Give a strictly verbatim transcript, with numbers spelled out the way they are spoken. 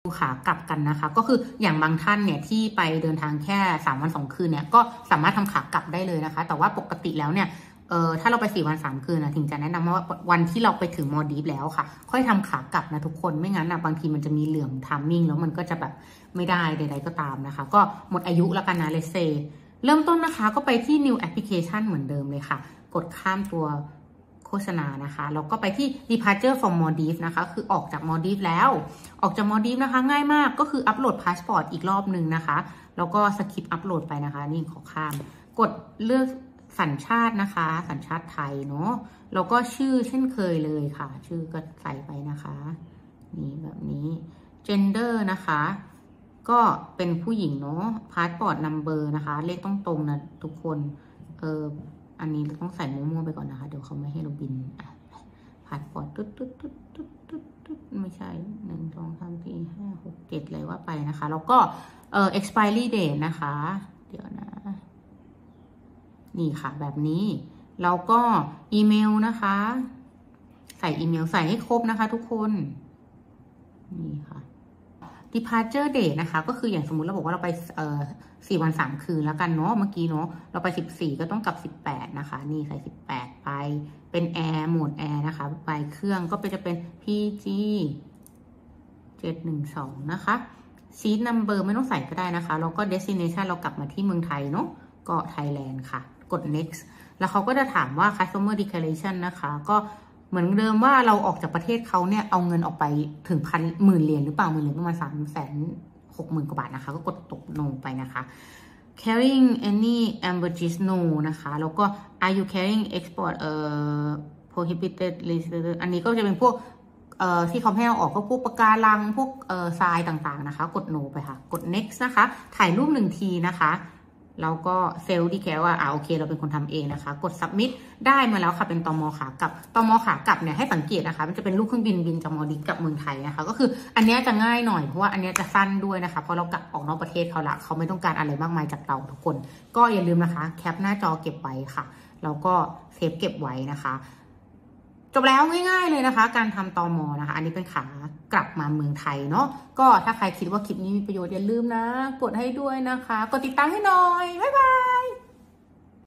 ขากลับกันนะคะก็คืออย่างบางท่านเนี่ยที่ไปเดินทางแค่สามวันสองคืนเนี่ยก็สามารถทำขากลับได้เลยนะคะแต่ว่าปกติแล้วเนี่ยเออถ้าเราไปสี่วันสามคืนนะถึงจะแนะนำว่าวันที่เราไปถึงมอลดีฟแล้วค่ะค่อยทำขากลับนะทุกคนไม่งั้นนะบางทีมันจะมีเหลื่อมทามมิ่งแล้วมันก็จะแบบไม่ได้ใดๆก็ตามนะคะก็หมดอายุแล้วกันนะเลเซเริ่มต้นนะคะก็ไปที่ new application เหมือนเดิมเลยค่ะกดข้ามตัวโฆษณานะคะแล้วก็ไปที่ departure from Maldives นะคะคือออกจาก Maldives แล้วออกจาก Maldives นะคะง่ายมากก็คืออัปโหลดพาสปอร์ตอีกรอบหนึ่งนะคะแล้วก็สคิปอัปโหลดไปนะคะนี่ขอข้ามกดเลือกสัญชาตินะคะสัญชาติไทยเนาะแล้วก็ชื่อเช่นเคยเลยค่ะชื่อก็ใส่ไปนะคะนี่แบบนี้ gender นะคะก็เป็นผู้หญิงเนาะพาสปอร์ตนัมเบอร์นะคะเลขต้องตรงนะทุกคนเอออันนี้เราต้องใส่มั่วๆไปก่อนนะคะเดี๋ยวเขาไม่ให้เราบินพาสปอร์ตตุ๊ดตุ๊ดตุ๊ดตุ๊ดตุ๊ดตุ๊ดไม่ใช่หนึ่งสองสามสี่ห้าหกเจ็ดเลยว่าไปนะคะแล้วก็เอ่อ expiry date นะคะเดี๋ยวนะนี่ค่ะแบบนี้แล้วก็อีเมลนะคะใส่อีเมลใส่ให้ครบนะคะทุกคนนี่ค่ะ departure date นะคะก็คืออย่างสมมุติเราบอกว่าเราไปเอ่อสี่วันสามคืนแล้วกันเนาะเมื่อกี้เนาะเราไปสิบสี่ก็ต้องกลับสิบแปดนะคะนี่ใส่สิบแปดไปเป็นแอร์โหมดแอร์นะคะไปเครื่องก็จะเป็น พี จี เจ็ดหนึ่งสองนะคะ seat number ไม่ต้องใส่ก็ได้นะคะแล้วก็ destination เรากลับมาที่เมืองไทยเนาะก็ Thailand ค่ะกด next แล้วเขาก็จะถามว่า customer declaration นะคะก็เหมือนเดิมว่าเราออกจากประเทศเขาเนี่ยเอาเงินออกไปถึงพันหมื่นเหรียญหรือเปล่าหมื่นเหรียญประมาณสามแสนหกหมื่นกว่าบาทนะคะก็กดตก no ไปนะคะ carrying any embassy no นะคะแล้วก็ are you carrying export เอ่อ prohibited list อันนี้ก็จะเป็นพวกเอ่อที่เขาให้เอาออกก็พวกปะการังพวกเอ่อทรายต่างๆนะคะกด no ไปค่ะกด next นะคะถ่ายรูปหนึ่งทีนะคะแล้วก็เซลล์ดีแคร์ว่าอ่าโอเคเราเป็นคนทำเองนะคะกด submit ได้มาแล้วค่ะเป็นตม.ขากลับตม.ขากลับเนี่ยให้สังเกตนะคะมันจะเป็นรูปเครื่องบินบินจากมอลดีฟกับเมืองไทยนะคะก็คืออันนี้จะง่ายหน่อยเพราะว่าอันนี้จะสั้นด้วยนะคะเพราะเรากลับออกนอกประเทศเขาละเขาไม่ต้องการอะไรมากมายจากเราทุกคนก็อย่าลืมนะคะแคปหน้าจอเก็บไว้ค่ะแล้วก็เซฟเก็บไว้นะคะจบแล้วง่ายๆเลยนะคะการทำตม.นะคะอันนี้เป็นขากลับมาเมืองไทยเนาะก็ถ้าใครคิดว่าคลิปนี้มีประโยชน์อย่าลืมนะกดให้ด้วยนะคะกดติดตามให้หน่อยบ๊ายบาย